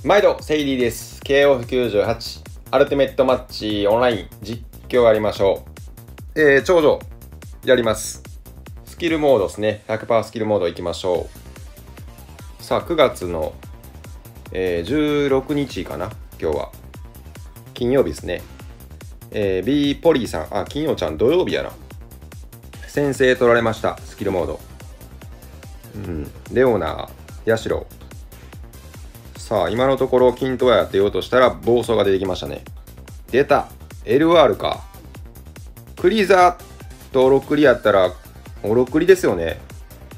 毎度セイリーです。 KOF98 アルティメットマッチオンライン実況やりましょう。頂上やります。スキルモードですね。 100% スキルモードいきましょう。さあ9月の、16日かな。今日は金曜日ですね。B ポリーさん、金曜ちゃん土曜日やな。先制取られました。スキルモード。レオナ、ヤシロ。さあ今のところ均等やって言おうとしたら暴走が出てきましたね。出た LR か。クリザとオロクリやったらオロクリですよね。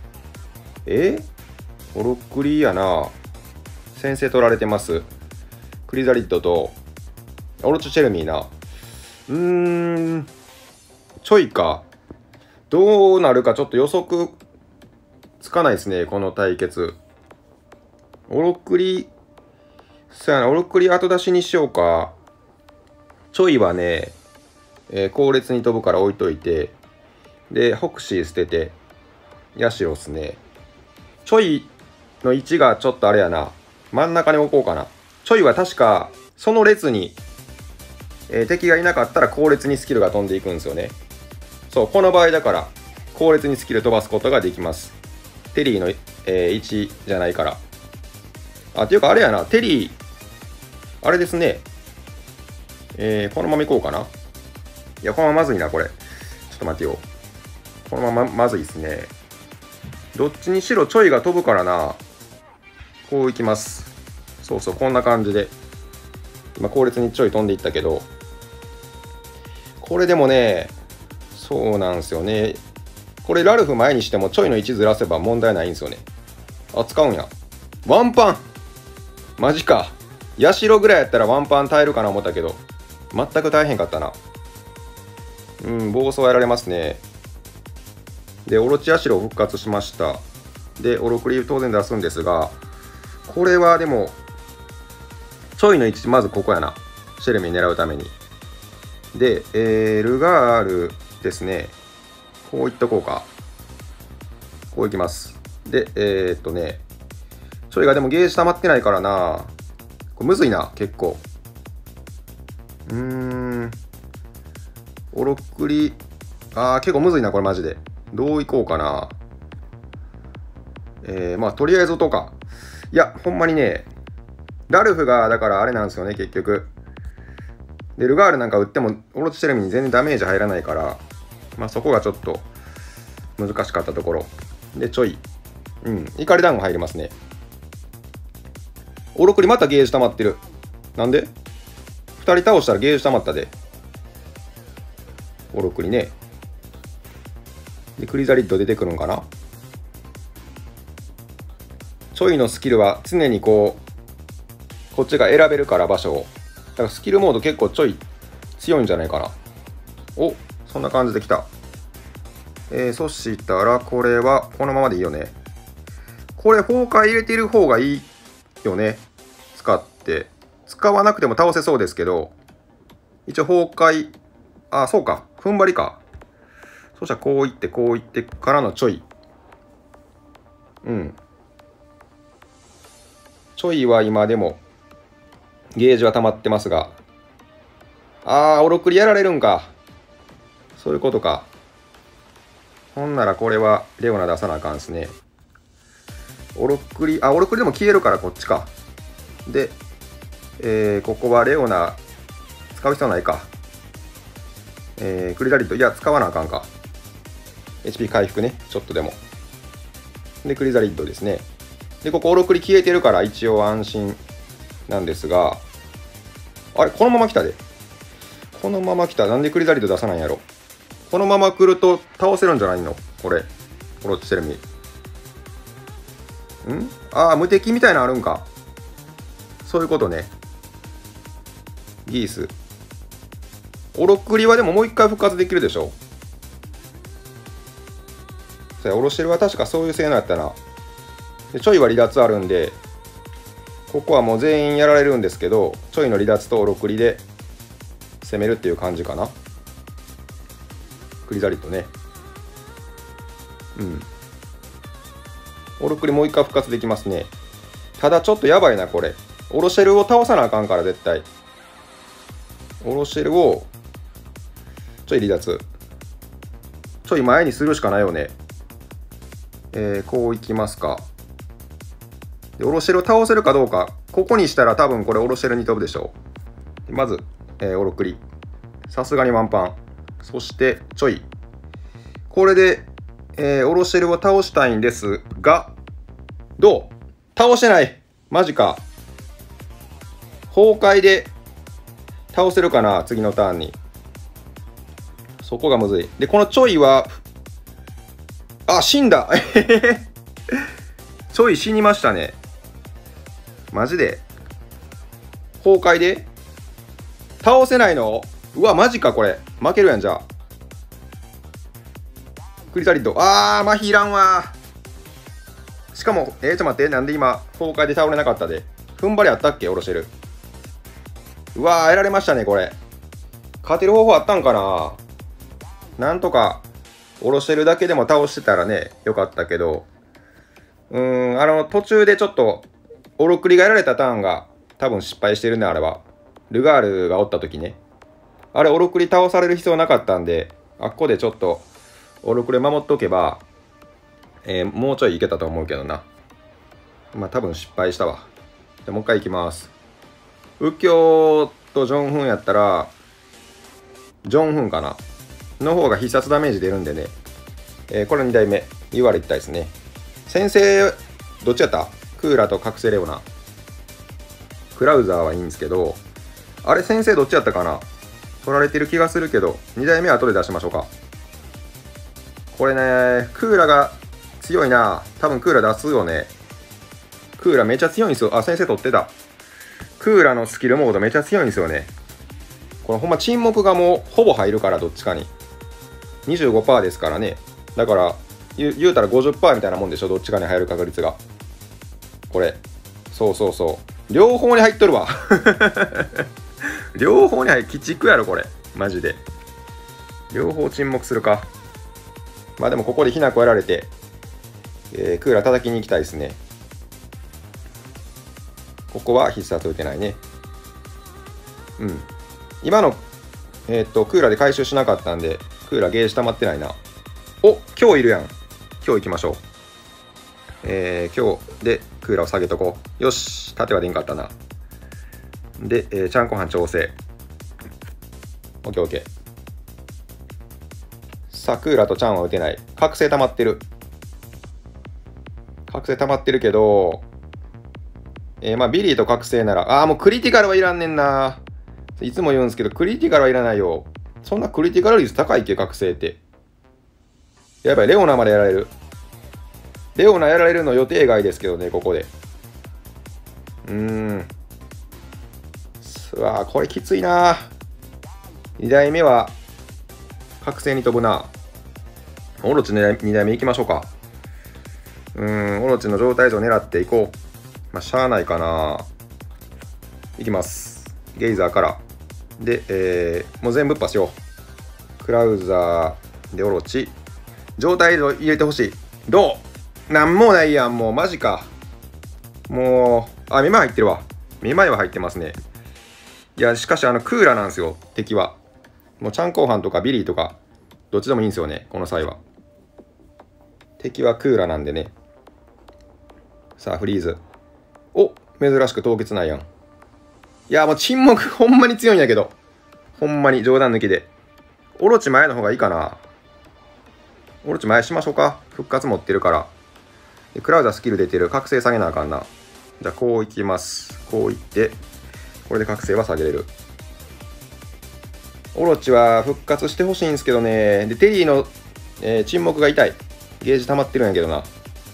オロクリやな。先制取られてます。クリザリッドとオロチチェルミーな。ちょいか。どうなるかちょっと予測つかないですね、この対決。オロクリ、そうやな、オロクリ後出しにしようか。ちょいはね、後列に飛ぶから置いといて、で、ホクシー捨てて、ヤシロっすね。ちょいの位置がちょっとあれやな。真ん中に置こうかな。ちょいは確か、その列に、敵がいなかったら後列にスキルが飛んでいくんですよね。そう、この場合だから、後列にスキル飛ばすことができます。テリーの、位置じゃないから。っていうかあれやな、テリー、あれですね。このまま行こうかな。いや、このまままずいな、これ。ちょっと待ってよ。このまままずいですね。どっちにしろちょいが飛ぶからな。こう行きます。そうそう、こんな感じで。今、後列にちょい飛んでいったけど、これでもね、そうなんですよね。これ、ラルフ前にしてもちょいの位置ずらせば問題ないんですよね。使うんや。ワンパンマジか。ヤシロぐらいやったらワンパン耐えるかな思ったけど、全く大変かったな。暴走やられますね。で、オロチヤシロ復活しました。で、オロクリ当然出すんですが、これはでも、ちょいの位置、まずここやな。シェルミー狙うために。で、ルガールですね。こういっとこうか。こういきます。で、ちょいがでもゲージ溜まってないからな。これむずいな、結構。オロクリ、結構むずいな、これマジで。どういこうかな。とりあえずとか。いや、ほんまにね、ラルフが、だからあれなんですよね、結局。で、ルガールなんか打っても、オロチチェルミに全然ダメージ入らないから、そこがちょっと難しかったところ。で、ちょい。怒り団子入りますね。オロクリまたゲージ溜まってる。なんで ?2 人倒したらゲージ溜まったで。オロクリね。で、クリザリッド出てくるんかな。ちょいのスキルは常にこっちが選べるから場所を。だからスキルモード結構ちょい強いんじゃないかな。そんな感じできた。そしたらこれはこのままでいいよね。これ崩壊入れてる方がいいよね。使わなくても倒せそうですけど、一応崩壊、そうか、踏ん張りか。そしたらこういってからのちょい。ちょいは今でもゲージは溜まってますが、オロクリやられるんか。そういうことか。ほんならこれはレオナ出さなあかんですね。オロクリでも消えるからこっちか。で、ここはレオナ使う必要ないか。クリザリッド、いや、使わなあかんか。HP 回復ね、ちょっとでも。で、クリザリッドですね。で、ここオロクリ消えてるから一応安心なんですが、このまま来たで。このまま来た。なんでクリザリッド出さないんやろ。このまま来ると倒せるんじゃないのこれ。オロチチェルミ。無敵みたいなのあるんか。そういうことね。ギース。オロクリはでももう一回復活できるでしょ。オロシェルは確かそういう性能やったな。でちょいは離脱あるんで、ここはもう全員やられるんですけど、ちょいの離脱とオロクリで攻めるっていう感じかな。クリザリットね。オロクリもう一回復活できますね。ただちょっとやばいな、これ。 オロシェルを倒さなあかんから、絶対。オロシェルを、ちょい離脱。ちょい前にするしかないよね。こういきますか。で、オロシェルを倒せるかどうか。ここにしたら多分これオロシェルに飛ぶでしょう。まず、オロクリ。さすがにワンパン。そして、ちょい。これで、オロシェルを倒したいんですが、どう倒してない。マジか。崩壊で倒せるかな、次のターンに。そこがむずい。で、このちょいは、あ、死んだ。ちょい死にましたね。マジで崩壊で倒せないの？うわ、マジか、これ。負けるやん、じゃあ。クリタリッド。麻痺いらんわ。しかも、ちょっと待って、なんで今、崩壊で倒れなかったで。踏ん張りあったっけ、オロシェル。うわー、やられましたね、これ。勝てる方法あったんかな。なんとか、オロシェルだけでも倒してたらね、よかったけど、途中でちょっと、オロクリがやられたターンが、多分失敗してるね、あれは。ルガールがおった時ね。あれ、オロクリ倒される必要なかったんで、あっこでちょっと、オロクリ守っとけば、もうちょいいけたと思うけどな。まあ、多分失敗したわ。じゃあもう一回いきます。右京とジョンフンやったら、ジョンフンかなの方が必殺ダメージ出るんでね。これ2代目。言われたいですね。先生、どっちやった？クーラと覚醒レオナ。クラウザーはいいんですけど、あれ先生どっちやったかな？取られてる気がするけど、2代目は後で出しましょうか。これね、クーラが強いな。多分クーラ出すよね。クーラめっちゃ強いんですよ。あ、先生取ってた。クーラのスキルモードめっちゃ強いんですよね。これほんま沈黙がもうほぼ入るから、どっちかに。25% ですからね。だから、言うたら 50% みたいなもんでしょ、どっちかに入る確率が。これ。そうそうそう。両方に入っとるわ。両方に入る。鬼畜やろ、これ。マジで。両方沈黙するか。まあでもここでひなこやられて、クーラー叩きに行きたいですね。ここは必殺打てないね。うん。今の、クーラーで回収しなかったんで、クーラーゲージ溜まってないな。お、今日いるやん。今日行きましょう。今日でクーラーを下げとこう。よし、縦はでんかったな。で、ちゃんこ飯調整。オッケーオッケー。さあ、クーラーとちゃんは打てない。覚醒溜まってる。覚醒溜まってるけど、まあ、ビリーと覚醒なら、もうクリティカルはいらんねんな。いつも言うんですけど、クリティカルはいらないよ。そんなクリティカル率高いっけ、覚醒って。やばい、レオナまでやられる。レオナやられるの予定外ですけどね、ここで。うわこれきついな。2代目は、覚醒に飛ぶな。オロチの2代目行きましょうか。オロチの状態上狙っていこう。まあ、しゃあないかな。いきます。ゲイザーから。で、もう全部パスよう。クラウザーでオロチ。状態を入れてほしい。どう？なんもないやん、もう。マジか。もう、めまい入ってるわ。めまいは入ってますね。いや、しかし、クーラーなんですよ、敵は。もう、チャンコーハンとかビリーとか、どっちでもいいんですよね、この際は。敵はクーラーなんでね。さあ、フリーズ。お、珍しく凍結ないやん。いや、もう沈黙ほんまに強いんやけど。ほんまに冗談抜きで。オロチ前の方がいいかな。オロチ前しましょうか。復活持ってるから。でクラウザスキル出てる。覚醒下げなあかんな。じゃあこういきます。こういって、これで覚醒は下げれる。オロチは復活してほしいんですけどね。で、テリーの、沈黙が痛い。ゲージ溜まってるんやけどな。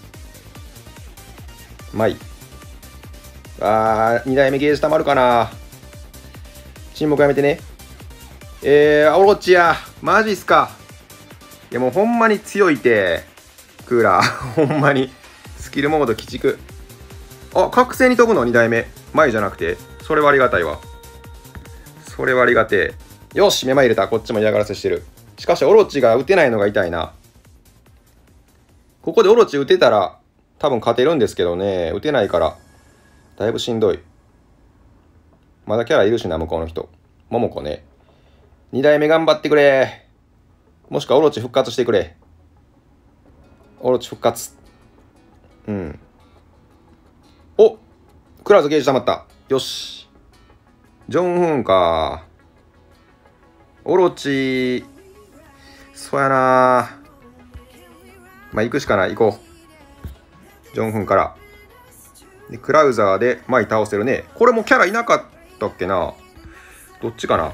まい。2代目ゲージ溜まるかな。沈黙やめてね。オロチや。マジっすか。いやもうほんまに強いて。クーラー。ほんまに。スキルモード鬼畜。覚醒に飛ぶの2代目。前じゃなくて。それはありがたいわ。それはありがてえ。よし、目前入れた。こっちも嫌がらせしてる。しかし、オロチが打てないのが痛いな。ここでオロチ打てたら、多分勝てるんですけどね。打てないから、だいぶしんどい。 まだキャラいるしな、向こうの人。桃子ね。2代目頑張ってくれ。もしくはオロチ復活してくれ。オロチ復活。うん。お、クラウズゲージ溜まった。よし。ジョンフーンか。オロチ、そうやな。まあ、行くしかない。行こう。ジョンフンから。で、クラウザーで前倒せるね。これもキャラいなかったっけな。どっちかな。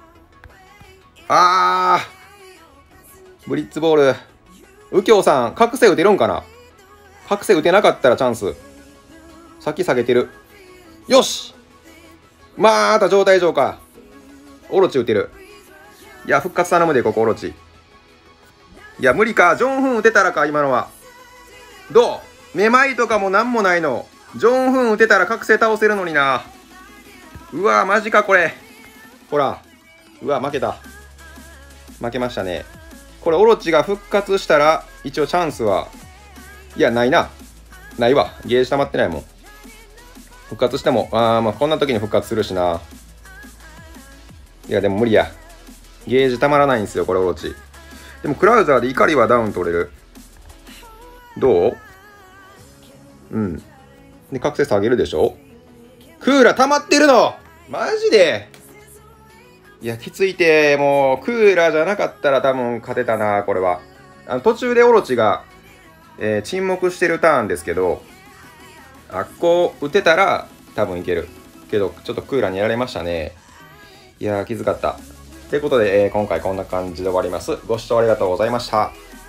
ブリッツボール。右京さん、覚醒打てるんかな。覚醒打てなかったらチャンス。先下げてる。よし、また状態上か。オロチ打てる。いや、復活頼むで、ここオロチ。いや、無理か。ジョンフン打てたらか、今のは。どう？めまいとかもなんもないの。ジョンフン打てたら覚醒倒せるのにな。うわ、マジか、これ。ほら。うわ、負けた。負けましたね。これ、オロチが復活したら、一応チャンスは、いや、ないな。ないわ。ゲージ溜まってないもん。復活しても、まあ、こんな時に復活するしな。いや、でも無理や。ゲージ溜まらないんですよ、これ、オロチ。でも、クラウザーで怒りはダウン取れる。どう？うん。で、覚醒下げるでしょ？クーラー溜まってるの！マジで？いや、きついて、もう、クーラーじゃなかったら多分勝てたな、これは。途中でオロチが、沈黙してるターンですけど、あっこ打てたら多分いける。けど、ちょっとクーラーにやられましたね。いやー、きつかった。ということで、今回こんな感じで終わります。ご視聴ありがとうございました。